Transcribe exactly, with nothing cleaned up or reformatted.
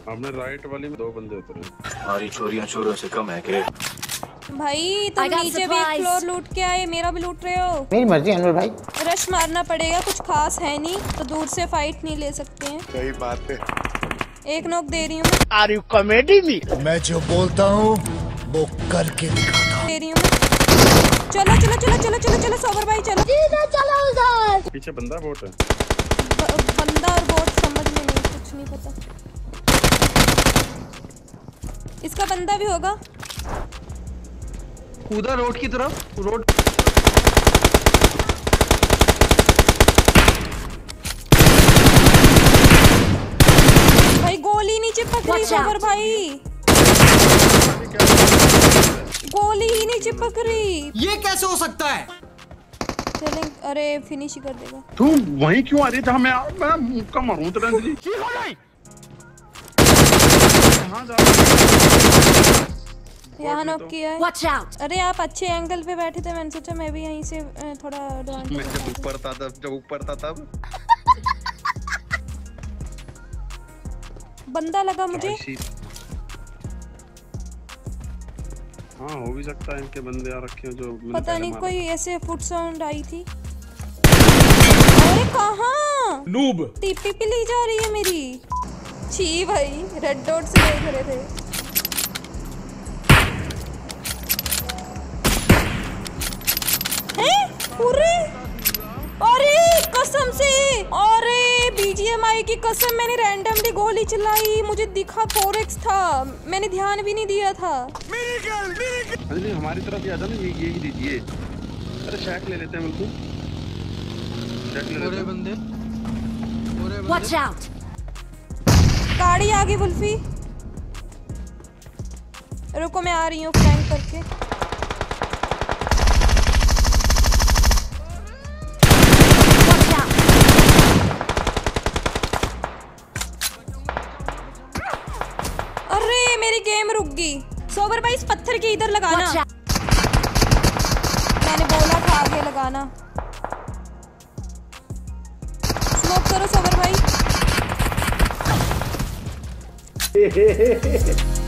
हमने राइट वाली में दो बंदे उतरे। हमारी चोरियां चोरों से कम है के? भाई तुम नीचे भी एक फ्लोर लूट के आए, मेरा भी लूट रहे हो। मेरी मर्जी अनवर भाई। रश मारना पड़ेगा, कुछ खास है नहीं तो दूर से फाइट नहीं ले सकते हैं। सही बात है। एक नॉक दे रही हूँ। Are you comedy me? मैं जो बोलता हूँ वो करके दिखाता हूँ। दे रही हूँ। चलो चलो चलो चलो चलो चलो सोबर भाई चलो। चलो उधर। पीछे बंदा बोट है। ब, बंदा और बोट समझ में नहीं, कुछ नहीं पता। इसका बंदा भी होगा। कूदा रोड की तरफ। रोड भाई गोली नीचे पक रही सोबर भाई, गोली ही नहीं चिपक रही। ये कैसे हो सकता है? चलें, अरे फिनिश ही कर देगा। तू वहीं क्यों आ रही जहाँ मैं मैं मुक्का मारूं तेरे अंदर। कहाँ जा रहा है? यहाँ नॉक किया है। Watch out! अरे आप अच्छे एंगल पे बैठे थे, मैंने सोचा मैं भी यहीं से थोड़ा एडवांटेज। मैं जब ऊपर था तब जब ऊपर था तब बंदा लगा मुझे। हाँ हो भी सकता है इनके बंदे आ रखे हैं जो पता नहीं, कोई ऐसे फुट साउंड आई थी। अरे कहाँ नूब टीपी पे ली जा रही है मेरी। छी भाई, रेड डॉट से देख रहे थे। हैं? अरे अरे कसम से, अरे बीजीएमआई की कसम, मैंने रैंडमली गोली चलाई, मुझे दिखा फोर एक्स था, मैंने ध्यान भी नहीं दिया था। अरे हमारी तरफ ही आ जाना, ये यही दीजिए। अरे शैक ले लेते हैं बिल्कुल, शैक ले लेते हैं। बंदे Watch out! गाड़ी आ गई वुल्फी, रुको मैं आ रही हूँ फ्लैंक करके। अरे मेरी गेम रुक गई। सोबर भाई इस पत्थर के इधर लगाना, मैंने बोला था आगे लगाना। स्मोक करो सोबर भाई।